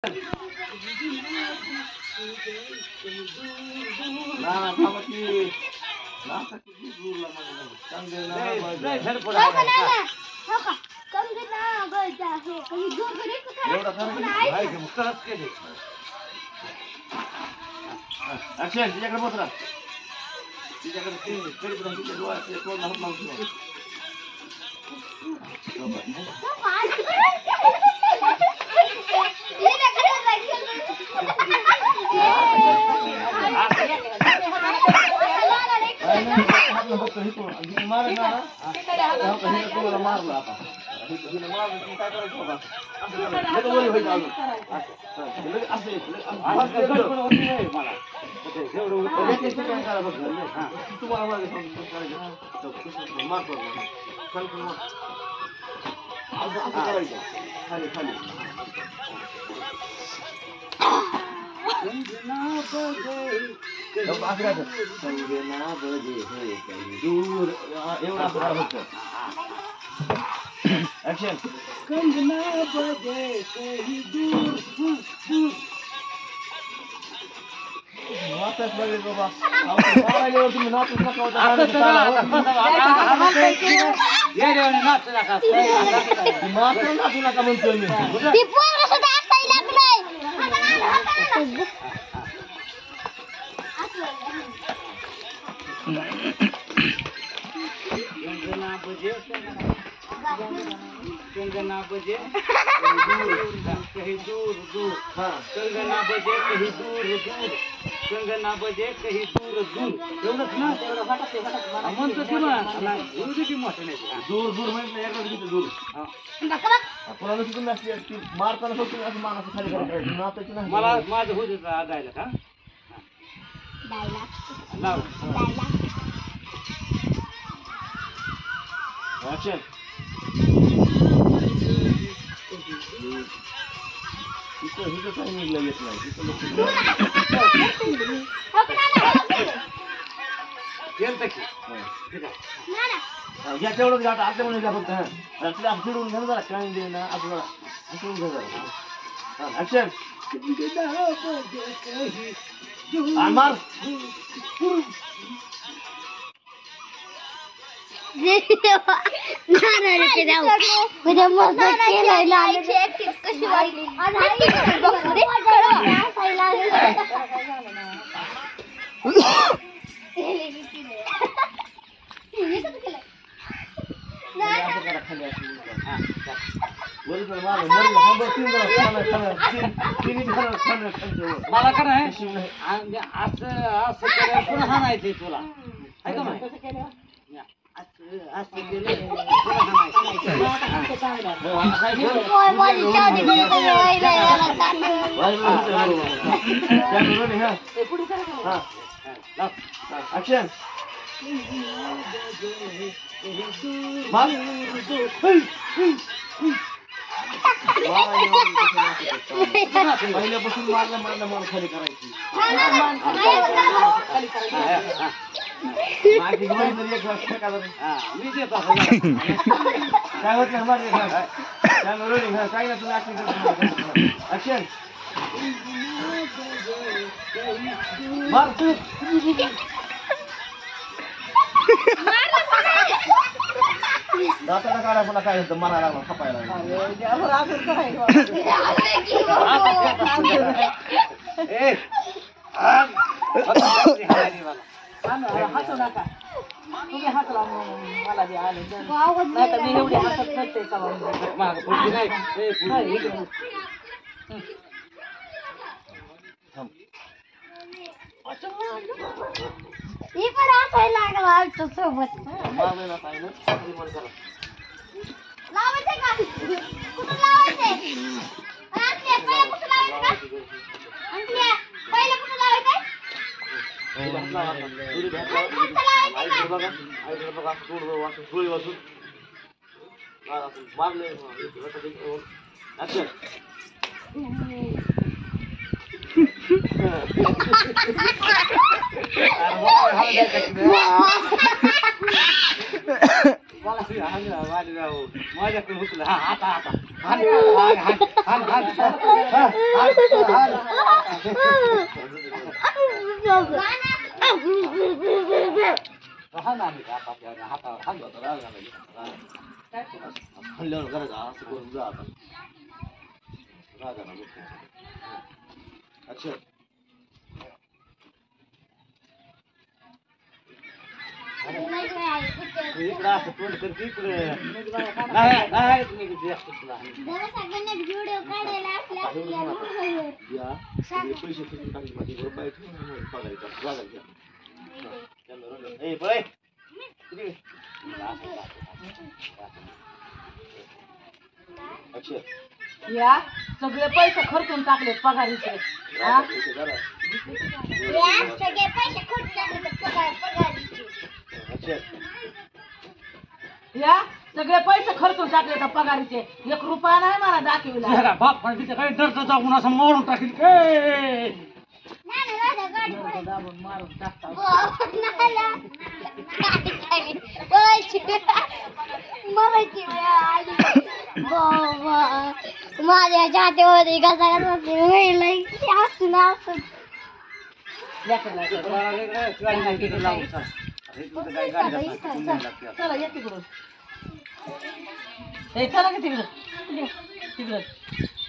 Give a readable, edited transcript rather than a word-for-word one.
तिच्याकडे बसरा तिच्याकडे तिच्या डोळ्यात तोंड हात लावून मारला आता काय करायचं खाली खाली ऍक्शन कंगना बजे कहीं दूर दूर दूर वापस बघे बाबा मारायला तुम्ही नाचू नका नाचू नका म्हणतोय मी कंगना बजे कहीं दूर दूर कंगना बजे कहीं दूर दूर कंगना बजे कहीं दूर दूर एवढंच ना म्हणतो की दूर दूर म्हणजे एकच दूर कोणाला तिथून नसली ती मारताना फक्त असं माणसं खाली करायचं नाचायचं नाही मला माझं होत गायला का ऍक्शन हिचं काही निघलं येत नाही घ्या तेवढंच घ्या आता म्हणून घ्या फक्त तिला फिरवून घ्या जरा काय दे ना आपल्याला फिरवून घ्या जरा ऍक्शन मार मला का नाही असं पुन्हा हाणायचंय तुला ऐका ना ऍक्शन पहिल्यापासून मारल्या मान खाली करायची माझी गमती तरी एक वाजता का मी देतो काय होत नाही मारले रोलिंग काय ना तुम्ही ऍक्शन मार दाताला काढा पुन्हा काय होतं मारायला लागला खपायला हसू नका तुम्ही हसला मला बी आले नाही तर मी एवढी हसत नसते का मी पण हसायला लागला आमच्या सोबत लावायचंय का कुठं लावायचंय पहिलं कुठं लावायचं माझ्याकडून आता अच्छा इकडं असं तोंड करते इकडं नाही तुम्ही जास्त तुला व्हिडिओ काढायला असल्या आपल्या मोबाईलवर. या पैसे किती टाकले माझे रुपये पगारीचा जागा घ्या ए पळे अच्छा या सगळे पैसे खर्चून टाकले पगारीचे हा? सगळे पैसे खर्च टाकले पगारीचे. अच्छा या सगळे पैसे खर्चून टाकले तर पगारीचे 1 रुपया नाही मला दाखविला जरा बाप पण तिथे काही डरतो जाऊन असं मारून टाकील ए नाही ना, गाडी पळायची. दाबून मारून टाकतात मरायची वेळ आली. बाबा, माझ्या छातीमध्ये कसा असून असून लेकरला. गाडी नाही तिकडे लावून चल अरे तुझं काय गाडी लागते चला या तिकडून. चला की तिकडं तिकडं